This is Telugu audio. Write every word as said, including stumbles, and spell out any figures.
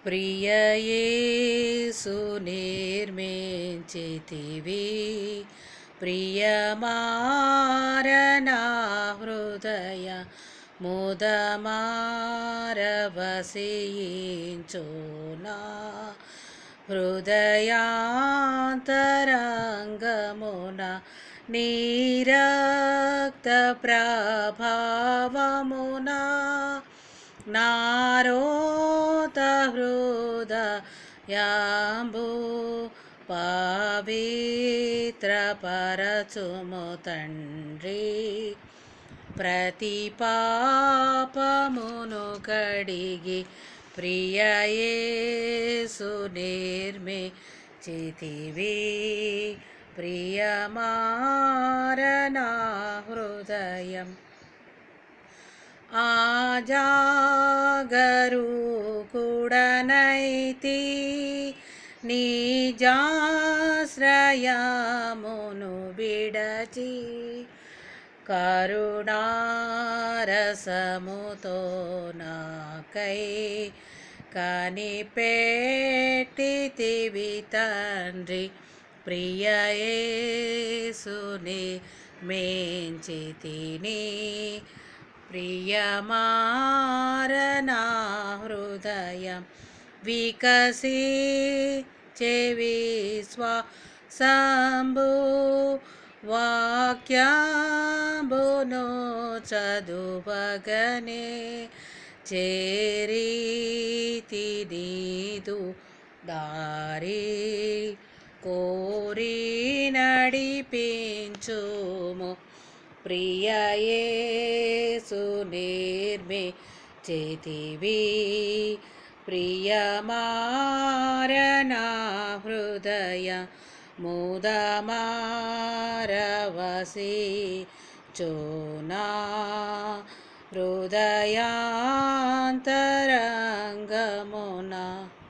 ప్రియ యేసు నిర్మించితివి ప్రియమారనా హృదయ ముదమారవసించునా హృదయాంతరంగమున నీరక్త ప్రభావమునా నారోత హృదయాంబు పవిత్రపరచుము తండ్రి ప్రతి పాపమును కడిగి ప్రియ యేసు నిర్మించితివి ప్రియమారనా హృదయం ఆజాగరూకుడనైతి నిజాశ్రయమును విడచి కరుణారసముతో నాకై కనిపెట్టితివి తండ్రి ప్రియ యేసుని మెంచితిని ప్రియమారనా హృదయం వికసించే విశ్వాసంబు వాక్యంబును చదువగనే చేరీతి నీదు దారి కోరి నడిపించుము ప్రియ యేసు నిర్మించితివి ప్రియమారనా హృదయ ముదమారవసించునా హృదయాంతరంగమున